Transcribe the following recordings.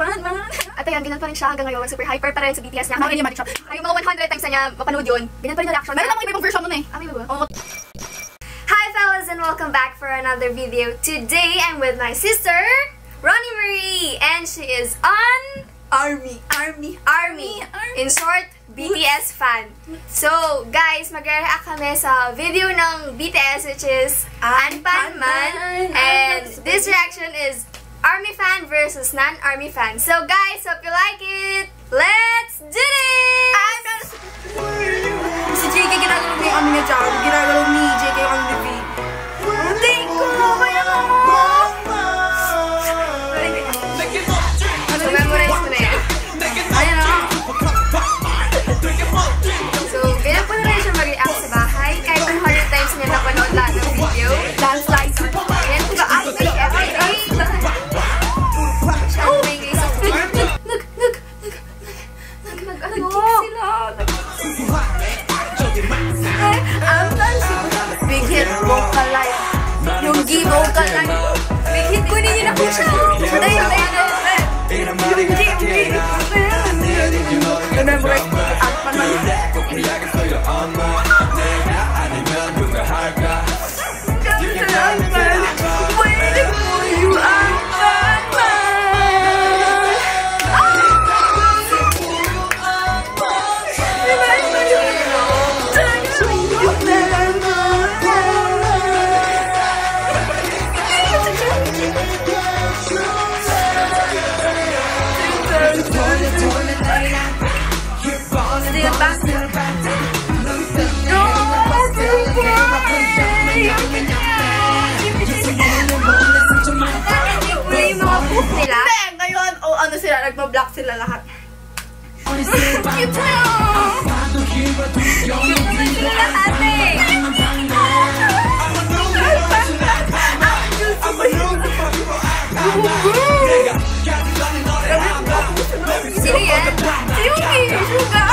At ayan, ganyan pa rin siya hanggang ngayon. Super hyper pa rin sa BTS niya. Ay, yung mga 100 times na niya mapanood yun, ganyan pa rin yung reaction. Meron namang ibang version nun eh. May ba? Hi fellas and welcome back for another video. Today I'm with my sister, Ronilyne, and she is on Army. In short, BTS fan. So, guys, mag-react kami sa video ng BTS which is ANPANMAN. And this reaction is Army fan versus non-Army fan. So, guys, hope you like it. Let's do this! Si JK ginagalaw niya yung ano niya dyan. Ginagalaw ni JK yung ano ni V. Hindi ko! Kaya mo! So, memorize mo na yan. Ayan na. So, ganyan po na rin siya mag-react sa bahay. Kahit 100 times niya napanood lahat ng video. Dance like. Ganyan po ka-active everyday. Siya may ngay sa Big hit vocal line. Yung G vocal line. Big hit ko ninyo na po siya. Remember, nila. Ngayon, ano sila, nagpa-block sila lahat. Cute na! Cute naman sila lahat eh! Sino yan? Si Yuki! Suga!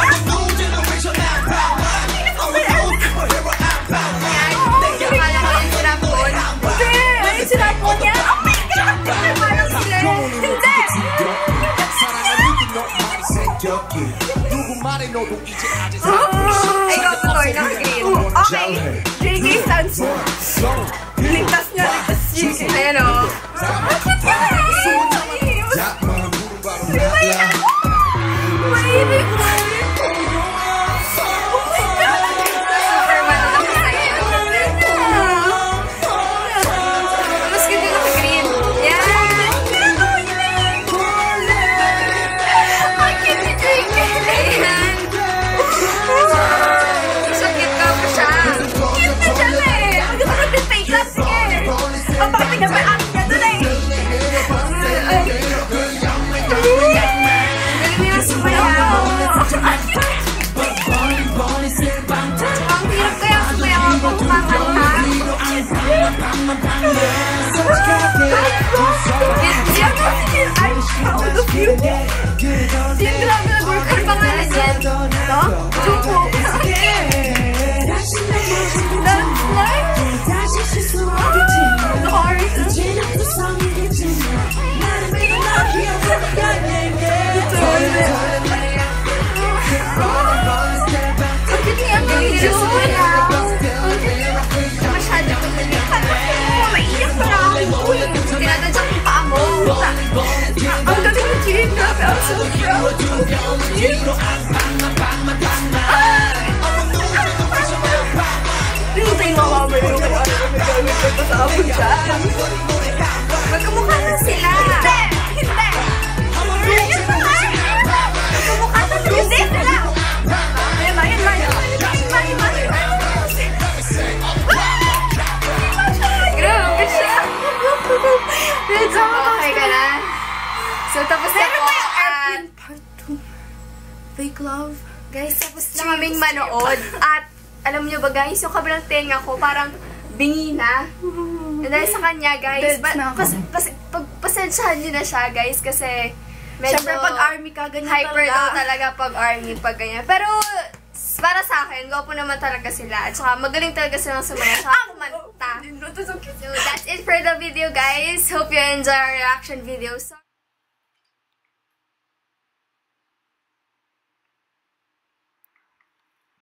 Akala ko yung sinapon. Ay, sinapon niya! Oh my God! Parang sila. Hindi! Ay, go to Lord ng green. Okay, JK stands for ligtas niya, ligtas JK. Ayan o. Ang pangalan yan? No? Jupo. Ang galing ng Jin, grabe, I'm so proud. Hintayin mo mga may yung naggamit ko ito sa abon siya. Magkamukha na sila. Hindi! Ayun ba nga? Magkamukha na sila. Hindi sila! Ayun ba? Grabe siya. Okay ka na? So, tapos na po ang part 2. Fake love. Guys, tapos na kaming manood. At, alam nyo ba guys, yung kabilang tenga ko parang bingi na. Dahil sa kanya, guys. Pasensyahan nyo na siya, guys, kasi medyo siyempre, pag army ka, ganyan hyper daw talaga pag army, pag ganyan. Pero, para sa akin, gwapo naman talaga sila. At saka, magaling talaga silang sumaya. Saka kumanta. So, that's it for the video, guys. Hope you enjoy our reaction video. So,